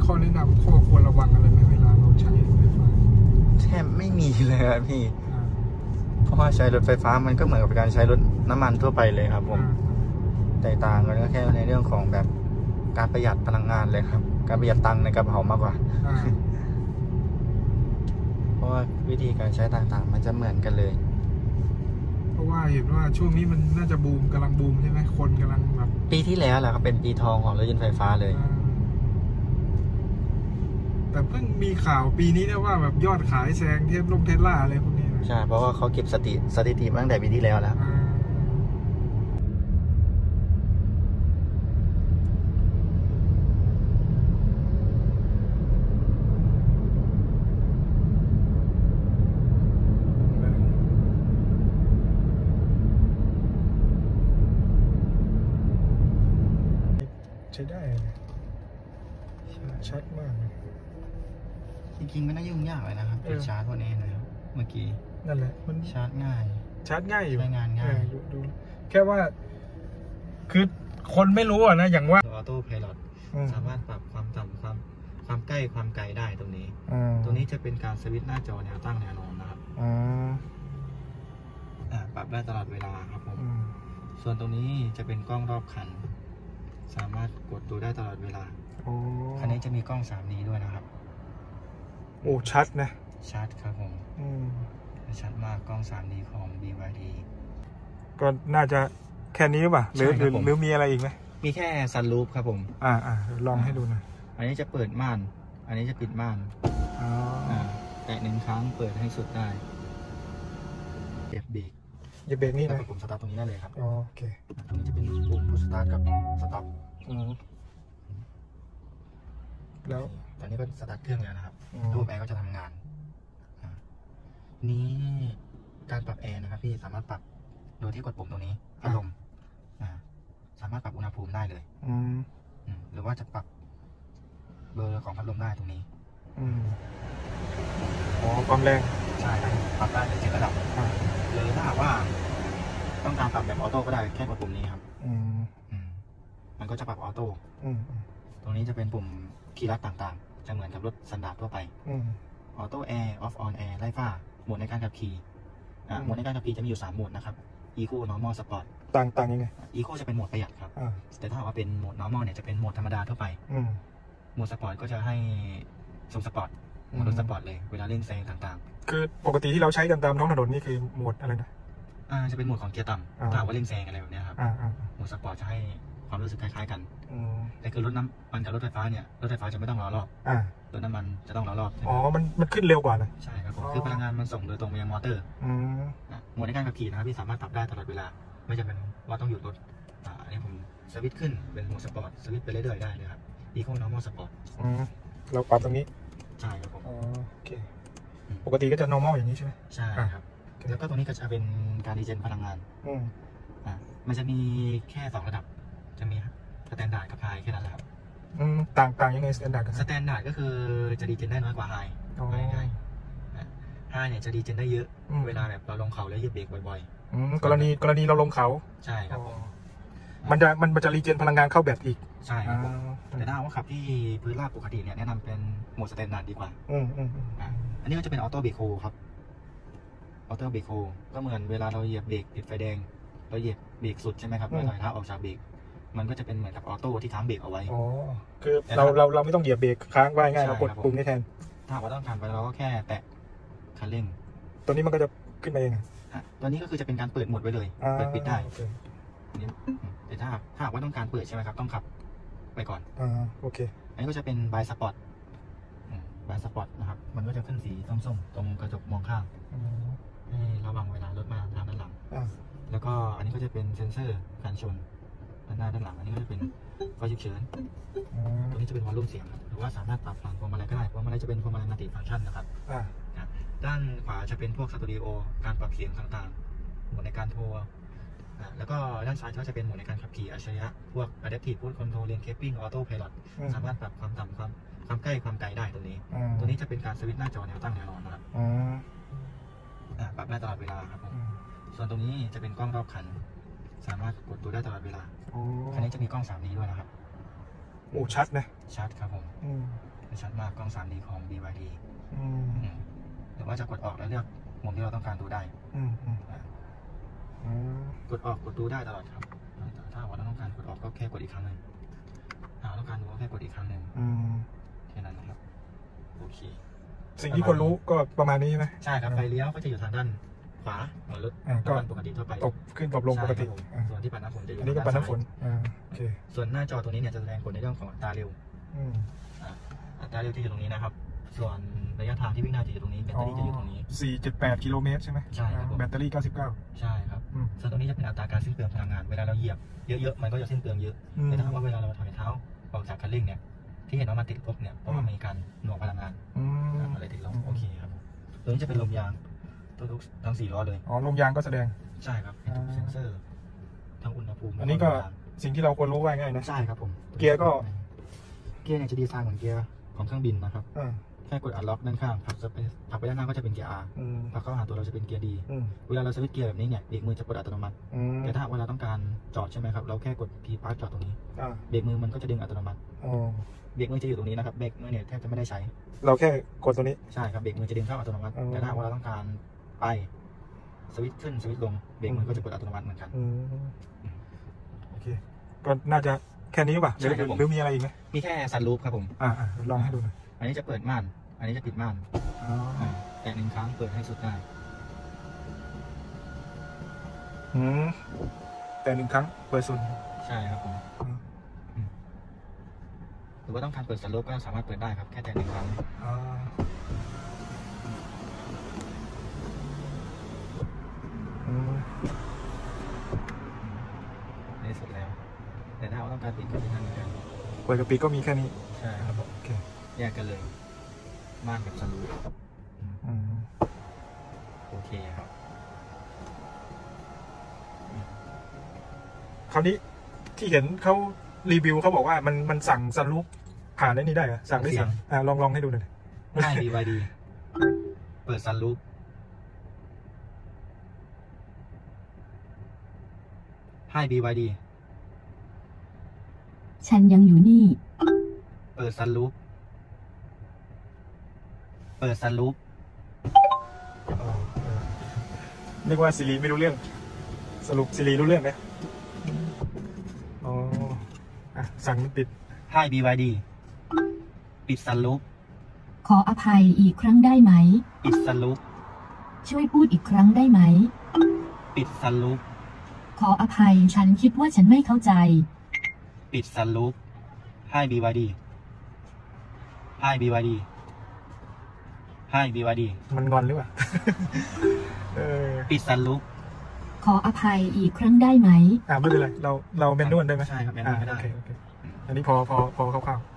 ข้อแนะนำข้อควรระวังอะไรไหมเวลาเราใช้ไฟฟ้าแทบไม่มีเลยครับพี่เพราะว่าใช้รถไฟฟ้ามันก็เหมือนกับการใช้รถน้ำมันทั่วไปเลยครับผมแตกต่างกันก็แค่ในเรื่องของแบบการประหยัดพลังงานเลยครับการประหยัดตังค์ในกระเป๋ามากกว่าเพราะว่าวิธีการใช้ต่างๆมันจะเหมือนกันเลยเพราะว่าเห็นว่าช่วงนี้มันน่าจะบูมกำลังบูมใช่ไหมคนกำลังแบบปีที่แล้วแหละครับเป็นปีทองของรถยนต์ไฟฟ้าเลยแต่เพิ่งมีข่าวปีนี้นะว่าแบบยอดขายแซงเทสลาอะไรพวกนี้ใช่เพราะว่าเขาเก็บสถิติมาตั้งแต่ปีที่แล้วแล้วใช้ได้ชัดมากจริงๆไม่น่ายุ่งยากเลยนะครับจุดชาร์จพวกนี้นะครับเมื่อกี้นั่นแหละมันชาร์จง่ายอยู่ใช้งานง่ายดูแค่ว่าคือคนไม่รู้นะอย่างว่าออโต้ไพลอตสามารถปรับความต่ำความใกล้ความไกลได้ตรงนี้จะเป็นการสวิตช์หน้าจอแนวตั้งแนวนอนนะครับปรับได้ตลอดเวลาครับผมส่วนตรงนี้จะเป็นกล้องรอบคันสามารถกดดูได้ตลอดเวลาคันนี้จะมีกล้อง3 นิ้วด้วยนะครับโอ้ชัดนะชัดครับผมชัดมากกล้อง3 นิ้วของ BYD ก็น่าจะแค่นี้ป่ะหรือมีอะไรอีกไหมมีแค่ซันรูฟครับผมลองให้ดูหน่อยอันนี้จะเปิดม่านอันนี้จะปิดม่านแตะ1 ครั้งเปิดให้สุดได้เหยียบเบรกนี่นะปุ่มสตาร์ทตรงนี้ได้เลยครับโอเคตรงนี้จะเป็นปุ่มพุชสตาร์ทกับสต็อปแล้วตอนนี้ก็สตาร์ทเครื่องแล้วนะครับระบบแอร์ก็จะทำงานนี้การปรับแอร์นะครับพี่สามารถปรับโดยที่กดปุ่มตรงนี้พัดลมสามารถปรับอุณหภูมิได้เลยหรือว่าจะปรับเบอร์ของพัดลมได้ตรงนี้ความแรงใช่ครับปรับได้ใน7 ระดับหรือถ้าหากว่าต้องการปรับแบบออโต้ก็ได้แค่กดปุ่มนี้ครับมันก็จะปรับออโต้ตรงนี้จะเป็นปุ่มคีย์ลัดต่างๆจะเหมือนกับรถสแตนดาร์ดทั่วไปออโต้แอร์ออฟออนแอร์ไล่ฟ้าโหมดในการขับขี่โหมดในการขับขี่จะมีอยู่3 โหมดนะครับ Eco Normal Sport ต่างยังไง Eco จะเป็นโหมดประหยัดครับแต่ถ้าว่าเป็นโหมด Normal เนี่ยจะเป็นโหมดธรรมดาทั่วไปโหมด Sport ก็จะให้ส่งสปอร์ตโหมดรถสปอร์ตเลยเวลาเล่นแซงต่างๆคือปกติที่เราใช้กันตามท้องถนนนี่คือโหมดอะไรนะจะเป็นโหมดของเกียร์ต่ำถ้าว่าเล่นแซงอะไรแบบนี้ครับโหมดสปอร์ตจะให้ความรู้สึกคล้ายๆกันแต่คือรถน้ำมันกับรถไฟฟ้าเนี่ยรถไฟฟ้าจะไม่ต้องล้อรอบรถน้ำมันจะต้องล้อรอบมันขึ้นเร็วกว่านะใช่ครับผมคือพลังงานมันส่งโดยตรงไปยังมอเตอร์โหมดในการขับขี่นะครับพี่สามารถปรับได้ตลอดเวลาไม่จำเป็นว่าต้องหยุดรถอันนี้ผมสวิตช์ขึ้นเป็นโหมดสปอร์ตสวิตช์ไปเรื่อยๆได้เลยครับ Eco Normal Sport เราปรับตรงนี้ใช่ครับผมโอเคปกติก็จะ normal อย่างนี้ใช่ไหมใช่ครับแล้วก็ตรงนี้ก็จะเป็นการดีเจนพลังงานมันจะมีแค่2 ระดับจะมีสแตนดาร์ดกับไฮแค่นั้นแหละครับต่างยังไงสแตนดาร์ดสแตนดาร์ดก็คือจะดีเจนได้น้อยกว่าไฮไฮเนี่ยจะดีเจนได้เยอะเวลาแบบเราลงเขาแล้วเหยียบเบรกบ่อยๆกรณีเราลงเขาใช่ครับมันจะรีเจนพลังงานเข้าแบตอีกใช่ครับแต่ถ้าว่าขับที่พื้นราบปกติเนี่ยแนะนำเป็นโหมดสแตนดาร์ดดีกว่าอันนี้ก็จะเป็นออโต้เบรกโฮครับออโต้เบรกโฮก็เหมือนเวลาเราเหยียบเบรกติดไฟแดงเราเหยียบเบรกสุดใช่ไหมครับเมื่อไหร่ถ้าออกจากเบรกมันก็จะเป็นเหมือนกับออโต้ที่ค้างเบรกเอาไว้คือเราไม่ต้องเหยียบเบรกค้างไว้ง่ายเรากดปุ่มนี้แทนถ้าเราต้องการไปเราก็แค่แตะคันเร่งตัวนี้มันก็จะขึ้นมาเองตัวนี้ก็คือจะเป็นการเปิดโหมดไว้เลยเปิดปิดได้แต่ถ้าว่าต้องการเปิดใช่ไหมครับต้องขับไปก่อนโอเคอันนี้ก็จะเป็นบายสปอร์ตนะครับมันก็จะขึ้นสีส้มๆตรงกระจกมองข้างให้ระวังเวลารถมาทางด้านหลังแล้วก็อันนี้ก็จะเป็นเซ็นเซอร์การชนด้านหน้าด้านหลังอันนี้ก็จะเป็นไฟฉุกเฉินตัวนี้จะเป็นวอลลุ่มเสียงหรือว่าสามารถปรับฝั่งพวงมาลัยก็ได้พวงมาลัยจะเป็นพวงมาลัยมัลติฟังก์ชันนะครับด้านขวาจะเป็นพวกสตูดิโอการปรับเสียงต่างๆโหมดในการโทรแล้วก็ด้านซ้ายก็จะเป็นโหมดในการขับขี่อัจฉริยะพวก Adaptive Cruise Control Lane Keeping Auto Pilot สามารถปรับความต่ำความใกล้ความไกลได้ตัวนี้จะเป็นการสวิตช์หน้าจอแนวตั้งแนวนอนนะครับปรับได้ตลอดเวลาครับผมส่วนตรงนี้จะเป็นกล้องรอบคันสามารถกดดูได้ตลอดเวลาคันนี้จะมีกล้อง3 นิ้วด้วยนะครับชัดนะชัดครับผมชัดมากกล้อง 3D ของ BYD อืมหรือว่าจะกดออกแล้วเลือกมุมที่เราต้องการดูได้ กดออกกดดูได้ตลอดครับถ้าว่าเราต้องการกดออกก็แค่กดอีกครั้งหนึ่งถ้าเราต้องการดูก็แค่กดอีกครั้งหนึ่งแค่นั้นนะครับโอเคสิ่งที่คนรู้ก็ประมาณนี้ใช่ไหมใช่ครับไฟเลี้ยวก็จะอยู่ทางด้านขวาเหมือนรถก็ปกติทั่วไปตบขึ้นตบลงปกติส่วนที่ปัดน้ำฝนจะอยู่อันนี้ก็ปัดน้ำฝนโอเคส่วนหน้าจอตัวนี้เนี่ยจะแสดงผลในเรื่องของอัตราเร็วอัตราเร็วที่อยู่ตรงนี้นะครับส่วนระยะทางที่วิ่งได้จะอยู่ตรงนี้แบตเตอรี่จะอยู่ตรงนี้ 4.8 กิโลเมตรใช่ไหมใช่ครับแบตเตอรี่99 ใช่ครับส่วนตรงนี้จะเป็นอัตราการสิ้นเปลืองพลังงานเวลาเราเหยียบเยอะๆมันก็จะสิ้นเปลืองเยอะแต่ถ้าว่าเวลาเราถอยเท้าออกจากคันเร่งเนี่ยที่เห็นว่ามันติดลบเนี่ยเพราะว่ามีการหน่วงพลังงานอะไรติดลบโอเคครับตัวนี้จะเป็นลมยางทุกทั้ง4 ล้อเลยลมยางก็แสดงใช่ครับเป็นทุกเซ็นเซอร์ทั้งอุณหภูมิอันนี้ก็สิ่งที่เราควรรู้ไว้ง่ายนะใช่ครับผมเกียร์เนี่ยจะดีไซน์เหมือนเกียร์ของเครื่องบินนะครับแค่กดอัดล็อกด้านข้างผลักไปด้านหน้าก็จะเป็นเกียร์ R ผลักเข้าหาตัวเราจะเป็นเกียร์ D เวลาเราสวิตช์เกียร์แบบนี้เนี่ยเบรกมือจะกดอัตโนมัติแต่ถ้าเวลาต้องการจอดใช่ไหมครับเราแค่กด P Park จอดตรงนี้เบรกมือมันก็จะดึงอัตโนมัติเบรกมือจะอยู่ตรงนี้นะครับเบรกมือเนี่ยแทบจะไม่ได้ใช้เราแค่กดตัวนี้ใช่ครับเบรกมือจะดึงเข้าอัตโนมัติแต่ถ้าเวลาต้องการไปสวิตช์ขึ้นสวิตช์ลงเบรกมือก็จะกดอัตโนมัติเหมือนกันโอเคก็น่าจะแค่นี้ป่ะหรือมีอะไรอีกไหมมีแค่ซันรูฟครับผมลองให้ดูหน่อยอันนี้จะเปิดม่านอันนี้จะปิดม่านแต่1 ครั้งเปิดให้สุดได้แต่1 ครั้งเปิดสุดใช่ครับผมหรือว่าต้องการเปิดซันรูฟก็สามารถเปิดได้ครับแค่แต่1 ครั้งนี่สุดแล้วแต่ถ้าเราต้องการปิดก็จะทำเหมือนกันเปิดกับปิดก็มีแค่นี้ใช่ครับผมแยกกันเลยม่านกับซันรูฟโอเคครับคราวนี้ที่เห็นเขารีวิวเขาบอกว่ามันสั่งซันรูฟผ่านได้นี่ได้เหรอสั่งได้เสียงลองให้ดูหน่อยได้ BYD เปิดซันรูฟให้ BYD ฉันยังอยู่นี่เปิดซันรูฟเปิดซันรูฟนึกว่าซีรีไม่รู้เรื่องสรุปซีรีรู้เรื่องไหมสั่งมันปิดให้ BYD ปิดซันรูฟขออภัยอีกครั้งได้ไหมปิดซันรูฟช่วยพูดอีกครั้งได้ไหมปิดซันรูฟขออภัยฉันคิดว่าฉันไม่เข้าใจปิดซันรูฟให้ BYD ให้ BYD ให้ BYD มันงอนหรือเปล่าปิดซันรูฟขออภัยอีกครั้งได้ไหมไม่เป็นไรเราเมนนวลได้ไหมใช่ครับเมนนวลไม่ได้อันนี้พอคร่าวๆ